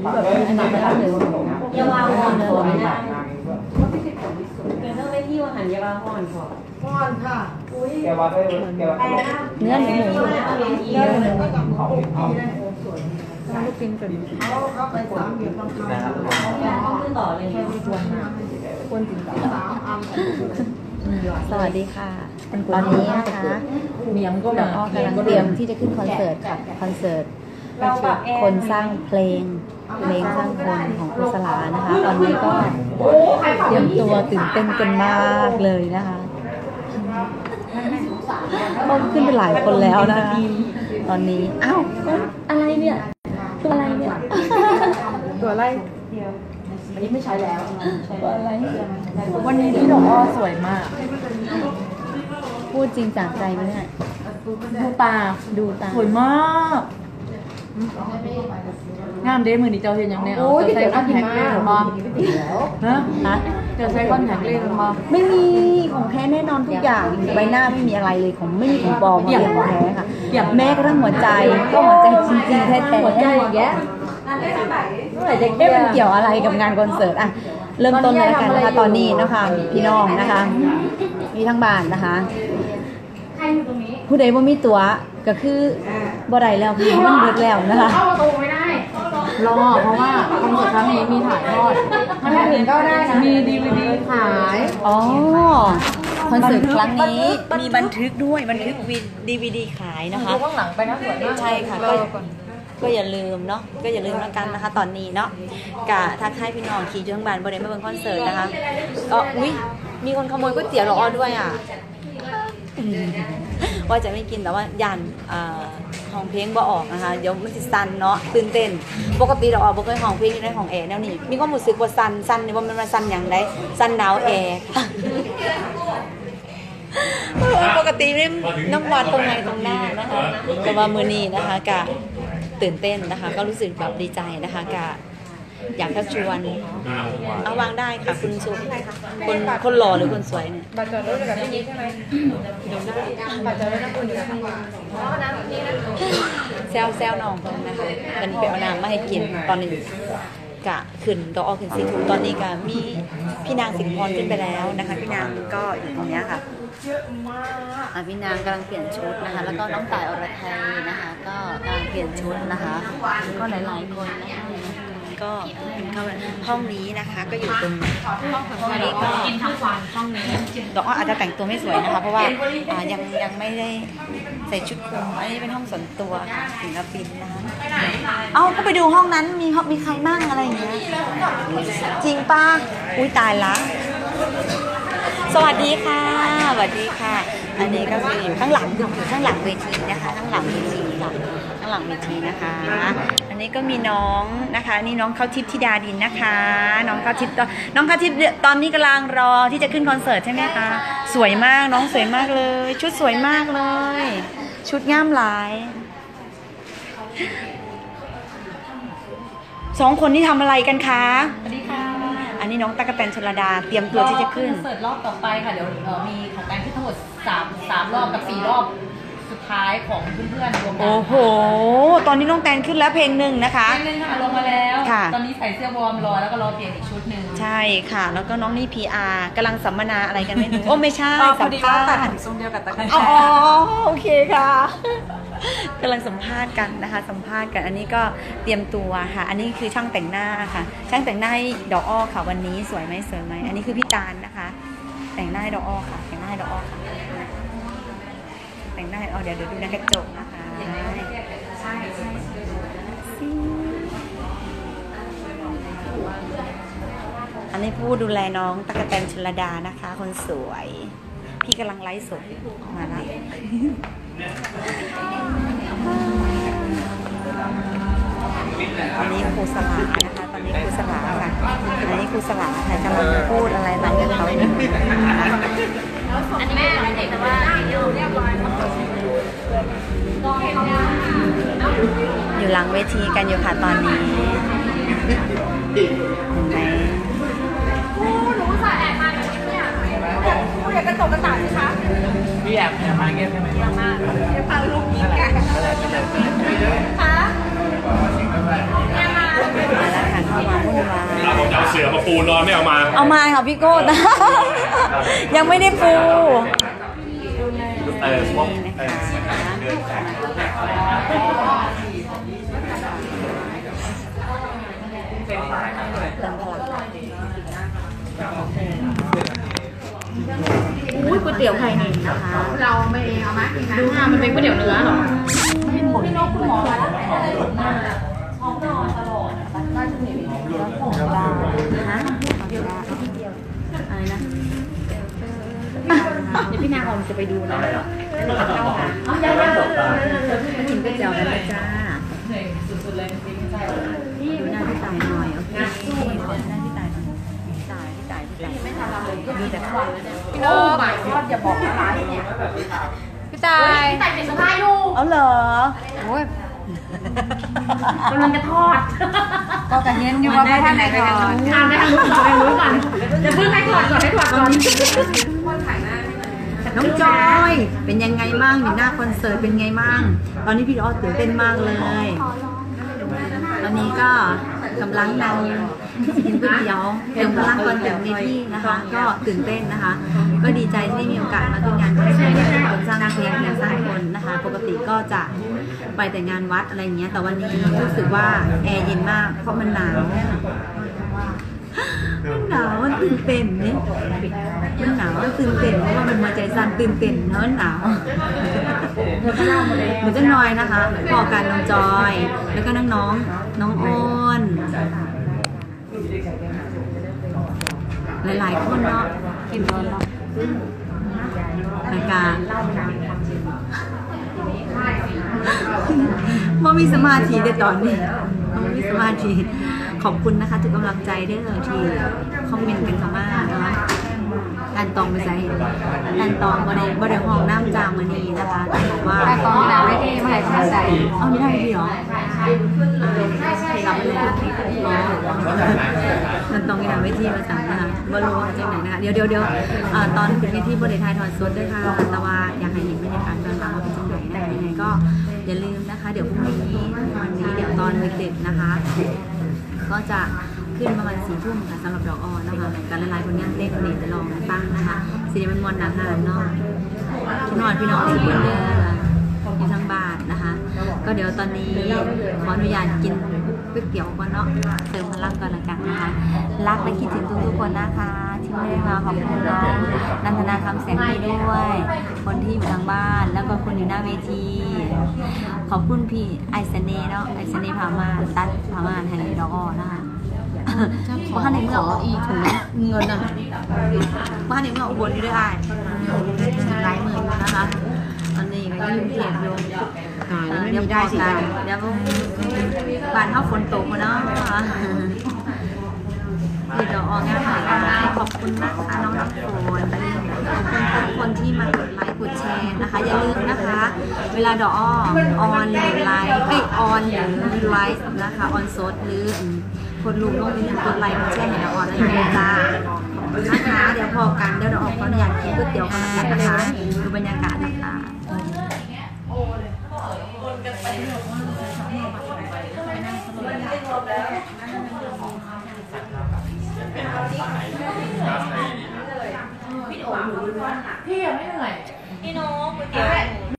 แบบอันนี้ไปร้านหนึ่งยาวาห่อนก่อนนะเป็นเรื่องได้ที่ว่าหันยาวาห่อนก่อนห่อนค่ะอุ้ยเนื้อหมูลูกปิ้งกันเขาไป3เดือนต้องทำขึ้นต่อเลยควรจริงสวัสดีค่ะตอนนี้นะคะเมียมก็กำลังเตรียมที่จะขึ้นคอนเสิร์ตค่ะคอนเสิร์ตคนสร้างเพลงสร้างคนของครูสลานะคะตอนนี้ก็เตรียมตัวตื่นเต้นกันมากเลยนะคะต้องขึ้นไปหลายคนแล้วนะคะตอนนี้อ้าวอะไรเนี่ยตัวอะไรเนี่ยตัวอะไรอันนี้ไม่ใช้แล้วตัวอะไรวันนี้พี่ดอกอ้อสวยมากพูดจริงจากใจไหมเนี่ยดูตาสวยมากงามเด้มือนี่เจ้าเห็นยังเนี่ยจะใส่คอนแทคเลนส์มาฮะจะใช้คอนแทคเลนส์มาไม่มีของแท้แน่นอนทุกอย่างใบหน้าไม่มีอะไรเลยของไม่มีของปลอมอย่างของแท้ค่ะแม้กระทั่งหัวใจก็หัวใจจริงๆแท้ๆหัวใจอย่างเงี้ยมันเกี่ยวอะไรกับงานคอนเสิร์ตอ่ะเริ่มต้นเลยกันนะคะตอนนี้นะคะพี่น้องนะคะมีทั้งบ้านนะคะผู้ใดว่ามีตั๋วก็คือบ่ได้แล้วคือมันเบิดแล้วนะคะรอเพราะว่าคอนเสิร์ตครั้งนี้มีถ่ายทอดมันอื่นก็ได้นะมี DVD ขายอ๋อคอนเสิร์ตครั้งนี้มีบันทึกด้วยบันทึกDVD ขายนะคะดูข้างหลังไปนะสวยมากใช่ค่ะก็อย่าลืมเนาะก็อย่าลืมแล้วกันนะคะตอนนี้เนาะกะทักทายพี่น้องขี่จังหวัดบริเวณเมืองคอนเสิร์ตนะคะก็อุ้ยมีคนขโมยก๋วยเตี๋ยวรอด้วยอ่ะว่าจะไม่กินแต่ว่ายันห้องเพลงบ่ออกนะคะเดี๋ยวมันจะสั่นเนาะตื่นเต้นปกติเราออกบ่เคยห้องเพลงในห้องแอร์แนวนี้มีความรู้สึกว่าสั่นเนี่ยว่ามันมาสั่นอย่างไรสั่นหนาวแอร์ปกติไม่น้องวัดตรงไหนตรงหน้านะคะแต่ว่ามือนี้นะคะกะตื่นเต้นนะคะก็รู้สึกแบบดีใจนะคะกะอยากชวนเอาวางได้ค่ะคุณสุคนหล่อหรือคนสวยเนี่ยบัตรจอดรถกับพี่นี้ใช่ไหมบัตรจอดรถกับคุณอยู่กับพี่แซวน้องเพิ่นนะคะเป็นไปเอาน้ำมาให้กินตอนนี้กะขึ้นดอกออกขึ้น4 ทุ่มตอนนี้กะมีพี่นางสิงห์พรขึ้นไปแล้วนะคะพี่นางก็อยู่ตรงนี้ค่ะพี่นางกำลังเปลี่ยนชุดนะคะแล้วก็น้องต่ายอรไทยนะคะก็กำลังเปลี่ยนชุดนะคะก็หลายๆคนนะคะก็เข้าห้องนี้นะคะก็อยู่ตรงห้องนี้ก็กินทั้งวันห้องนี้ดอกอาจจะแต่งตัวไม่สวยนะคะเพราะว่ายังไม่ได้ใส่ชุดคลุมอันนี้เป็นห้องส่วนตัวค่ะศิลปินนะคะก็ไปดูห้องนั้นมีใครมั่งอะไรอย่างเงี้ยจริงป้าอุ้ยตายละสวัสดีค่ะสวัสดีค่ะอันนี้ก็คืออยู่ข้างหลังเวทีนะคะข้างหลังเวทีค่ะข้างหลังเวทีนะคะอันนี้ก็มีน้องนะคะนี่น้องข้าวทิพย์ธิดาดินนะคะน้องข้าวทิพย์ตอนนี้กำลังรอที่จะขึ้นคอนเสิร์ตใช่ไหมคะสวยมากน้องสวยมากเลยชุดสวยมากเลยชุดงามหลาย2 คนที่ทำอะไรกันคะสวัสดีค่ะอันนี้น้องตั๊กแตนชลดาเตรียมตัวที่จะขึ้นคอนเสิร์ตรอบต่อไปค่ะเดี๋ยวมีของการขึ้นทั้งหมด3 รอบกับ4 รอบสุดท้ายของเพื่อนๆรวมกันโอ้โหตอนนี้น้องแตนขึ้นแล้วเพลงหนึ่งนะคะเพลงหนึ่งค่ะลงมาแล้วตอนนี้ใส่เสื้อวอร์มรอแล้วก็รอเปลี่ยนอีกชุดหนึ่งใช่ค่ะแล้วก็น้องนี่ PR กำลังสัมมนาอะไรกันไม่รู้โอ้ไม่ใช่สัมภาษณ์ตัดผมทรงเดียวกับตั๊กแตนอ๋อโอเคค่ะกำลังสัมภาษณ์กันนะคะสัมภาษณ์กันอันนี้ก็เตรียมตัวค่ะอันนี้คือช่างแต่งหน้าค่ะช่างแต่งหน้าดอกอ้อค่ะวันนี้สวยไหมอันนี้คือพี่ตาลนะคะแต่งหน้าดอกอ้อค่ะแต่งหน้าดอกอ้อค่ะแต่งหน้าเดี๋ยวดูในกระจกนะคะอันนี้ผู้ดูแลน้องตั๊กแตนชลดานะคะคนสวยพี่กำลังไลฟ์สดมาแล้วอันนี้ครูสลานะคะตอนนี้ครูสลาค่ะอันนี้ครูสลาค่ะกำลังพูดอะไรหลังกับเขาเนี่ยอันนี้แม่เด็กแต่ว่าเรียบร้อยอยู่หลังเวทีกันอยู่ค่ะตอนนี้เห็นไหมหนูสายแอบมาเนี่ยผู้อยากกระจกกระต่ายไหมคะพี่แอบมาเงี้ยใช่ไหมอยากมาจะพาลูกยิงกันคะแอบมาเสือมาปูนอนไม่เอามาค่ะพี่โก้ยังไม่ได้ปูอุ้ยก๋วยเตี๋ยวไข่หนึ่งนะคะเราไม่เอาไหมดูมันเป็นก๋วยเตี๋ยวเนื้อหรอไม่หมดพี่น้องคุณหมอมาแล้วท้องนอนตลอดน่าจะมีของดาฮะอะไรนะเดี๋ยวพี่นางอมจะไปดูนะมากินก๋วยเตี๋ยวกันนะจ้าดูหน้าพี่ตายหน่อยโอเคหน้าพี่ตายหน่อยพี่ตายไม่ทำอะไรดูแต่ควันพี่โอ้หมายทอดอย่าบอกอะไรเนี่ยพี่ตายเปลี่ยนเสื้อผ้าอยู่เอาเหรอโอ้ยกำลังจะทอดก็กระเทียมอยู่ว่าไม่ท่านไหนก่อนทานได้ทางรู้ก่อนจะเพิ่งให้ถอดก่อนน้องจอยเป็นยังไงบ้างอยู่หน้าคอนเสิร์ตเป็นไงบ้างตอนนี้พี่ออสตื่นเต้นมากเลยตอนนี้ก็กำลังนั่งกินก๋วยเตี๋ยวเติมพลังก่อนเต็มที่นะคะก็ตื่นเต้นนะคะก็ดีใจที่ได้มีโอกาสมาขึ้นงานคอนเสิร์ตของสร้างเพลงและสร้างคนนะคะปกติก็จะไปแต่งานวัดอะไรเงี้ยแต่วันนี้รู้สึกว่าแอร์เย็นมากเพราะมันหนาวมันตื่นเต้นเนี่ยมันหนาวตื่นเต้นเพราะว่ามันมาใจสั่นตื่นเต้นเนอะหนาวหนูจะน้อยนะคะพอกันน้องจอยแล้วก็น้องอ้นหลายๆคนเนาะกินโดนเนาะรายการมันมีสมาธิในตอนนี้มันมีสมาธิขอบคุณนะคะทุกกำลังใจด้วยที่คอมเมนต์กันเข้ามานะคะการตองไปใส่การตองวันนี้บริห้องน้ำจางวันนี้นะคะบอกว่าการตองดาวไม่ดีไม่ใช่ใส่เอาไม่ได้พี่หรอรับเลยมันตองในเวทีมาสั่งนะคะบริวารจังไหนนะคะเดี๋ยวตอนเป็นเวทีบริไทยถอดสดด้วยค่ะแต่ว่าอยากให้เห็นบรรยากาศการตองว่าเป็นจังไหนนะคะยังไงก็อย่าลืมนะคะเดี๋ยวพรุ่งนี้วันนี้เดี๋ยวตอนเด็กๆนะคะก็จะขึ้นประมาณ4 ทุ่มค่ะสำหรับดอกออนะคะการละลายผลงานเพลงเด็กจะลองตั้งนะคะซีดีมันมวนหนังหานเนาะพี่น้องที่เพื่อนเด้ออยู่ทางบ้านนะคะก็เดี๋ยวตอนนี้ขออนุญาตกินก๋วยเตี๋ยวก่อนเนาะเติมพลังก่อนละกันนะคะรักและคิดถึงทุกคนนะคะที่ไม่ได้มาขอบคุณน้องนันทนาคำแสงดีด้วยคนที่อยู่ทางบ้านแล้วก็คนอยู่หน้าเวทีขอบคุณพี่ไอซ์เน่เนาะไอซ์เน่พามาตัดพามาให้ดอกออนะคะบ้านในเมืองอีกถุงเงินอ่ะบ้านในเมืองอุบลอยู่ด้วยหลายหมื่นนะคะตอนนี้ก็ยังเก็บอยู่เดี๋ยวพอกันเดี๋ยวบ้านเท่าฝนตกมาเนาะนี่ดอกออกงานหายขอบคุณนะคะน้องน้ำฝนขอบคุณทุกคนที่มากดไลค์กดแชร์นะคะอย่าลืมนะคะเวลาดอกออนหรือไลค์ออนหรือไลฟ์นะคะออนสดหรือคนลุงต้องกดไลค์กดแชร์ให้ดอกออนได้เลยจ้านะคะเดี๋ยวพอกันเดี๋ยวดอกออกขออนุญาตกินก๋วยเตี๋ยวกันนะคะดูบรรยากาศนะคะพี่ยังไม่เหนื่อยพี่น้องก๋วยเตี๋ยว